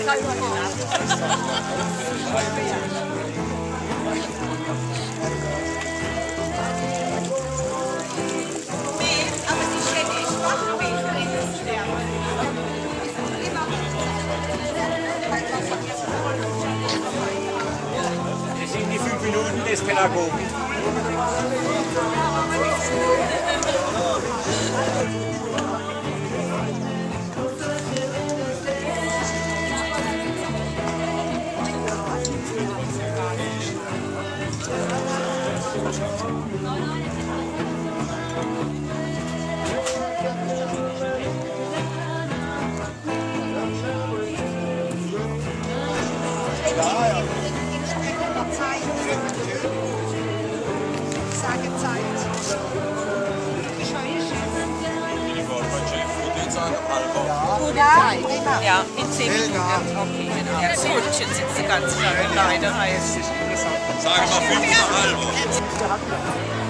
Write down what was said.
Das sind die 5 Minuten des Pädagogen. Ja, in 10 Minuten. Okay, genau. Das Hundchen sitzt die ganze Zeit alleine. Sagen wir 5 nach halb.